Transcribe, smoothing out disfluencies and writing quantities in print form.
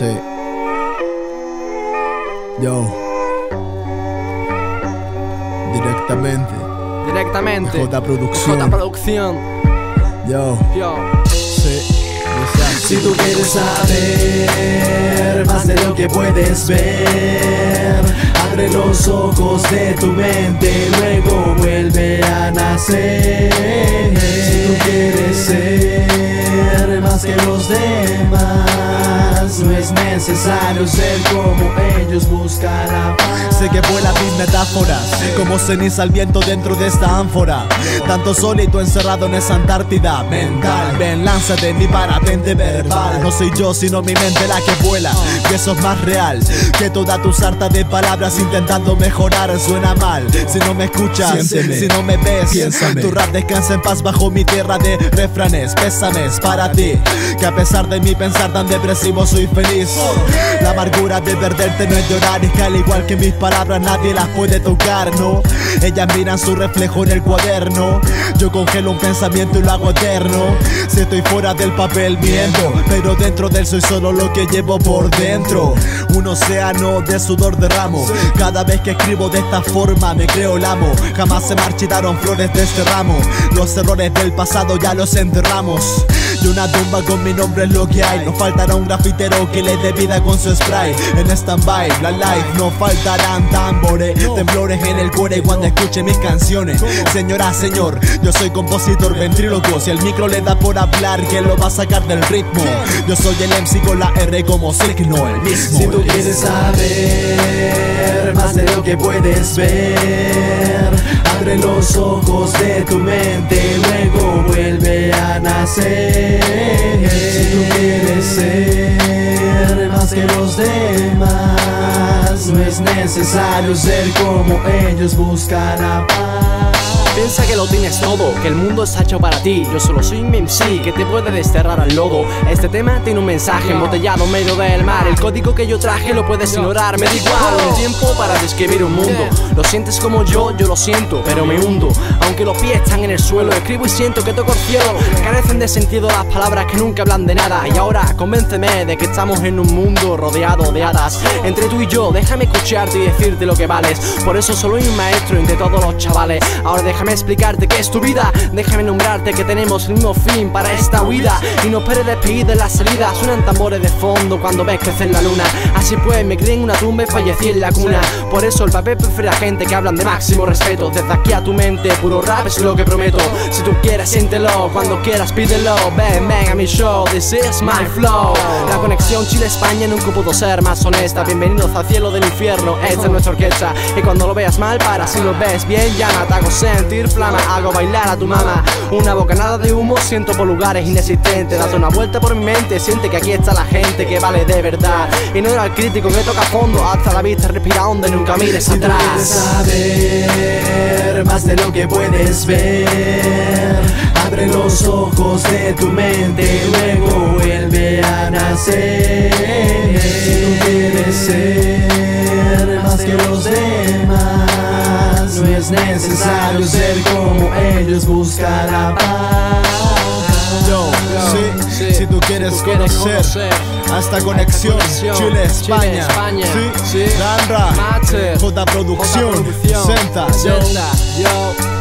Sí. Yo. Directamente. J Producción. J Producción. Yo. Sí. Si tú quieres saber más de lo que puedes ver, abre los ojos de tu mente, luego vuelve a nacer. Si tú quieres ser más que los demás, no es necesario ser como ellos, busca la paz. Sé que vuelas mis metáforas como ceniza al viento dentro de esta ánfora. Tanto solito encerrado en esa Antártida mental. Ven, lánzate en mi parapente verbal. No soy yo sino mi mente la que vuela, y eso es más real que toda tu sarta de palabras intentando mejorar. Suena mal si no me escuchas, siénteme. Si no me ves, piénsame. Tu rap descansa en paz bajo mi tierra de refranes. Pésames para ti, que a pesar de mi pensar tan depresivo soy feliz. La amargura de perderte no es llorar, es que al igual que mis palabras nadie las puede tocar, ¿no? Ellas miran su reflejo en el cuaderno, yo congelo un pensamiento y lo hago eterno. Si estoy fuera del papel miento, pero dentro de él soy solo lo que llevo por dentro. Un océano de sudor derramo, cada vez que escribo de esta forma me creo el amo. Jamás se marchitaron flores de este ramo, los errores del pasado ya los enterramos. Y una tumba con mi nombre es lo que hay. No faltará un grafitero que le dé vida con su spray. En stand-by, la live, no faltarán tambores, temblores en el core cuando escuche mis canciones. Señora, señor, yo soy compositor ventríloco. Si el micro le da por hablar, ¿quién lo va a sacar del ritmo? Yo soy el MC con la R como signo, el mismo. Si tú quieres saber más de lo que puedes ver, abre los ojos de tu mente, luego vuelve a nacer. Si tú quieres ser más que los demás, no es necesario ser como ellos, busca la paz. Piensa que lo tienes todo, que el mundo está hecho para ti. Yo solo soy un MC que te puede desterrar al lodo. Este tema tiene un mensaje embotellado en medio del mar. El código que yo traje lo puedes ignorar, me da igual. Un tiempo para describir un mundo. Lo sientes como yo lo siento, pero me hundo. Aunque los pies están en el suelo, escribo y siento que toco el cielo. Carecen de sentido las palabras que nunca hablan de nada. Y ahora convénceme de que estamos en un mundo rodeado de hadas. Entre tú y yo, déjame escucharte y decirte lo que vales. Por eso solo hay un maestro entre todos los chavales. Ahora déjame explicarte qué es tu vida, déjame nombrarte que tenemos el mismo fin para esta huida. Y no esperes despedir de la salida, suenan tambores de fondo cuando ves crecer la luna. Así pues me crié en una tumba y fallecí en la cuna. Por eso el papel prefiere a gente que hablan de máximo respeto. Desde aquí a tu mente, puro rap es lo que prometo. Si tú quieres siéntelo, cuando quieras pídelo. Ven a mi show, this is my flow. La conexión Chile-España nunca pudo ser más honesta. Bienvenidos al cielo del infierno, esta es nuestra orquesta. Y cuando lo veas mal, para, si lo ves bien, llama, te hago sentir flama, hago bailar a tu mamá. Una bocanada de humo siento por lugares inexistentes. Date una vuelta por mi mente, siente que aquí está la gente que vale de verdad. Y no era el crítico que toca a fondo, alza la vista, respira hondo y nunca mires atrás. Si tú quieres saber más de lo que puedes ver, abre los ojos de tu mente, luego vuelve a nacer. Si tú quieres ser más que los demás, no es necesario ser como ellos, busca la paz. Yo, sí, si tú quieres conocer a esta conexión Chile-España, sí, Danra, J Producción, Senta, yo.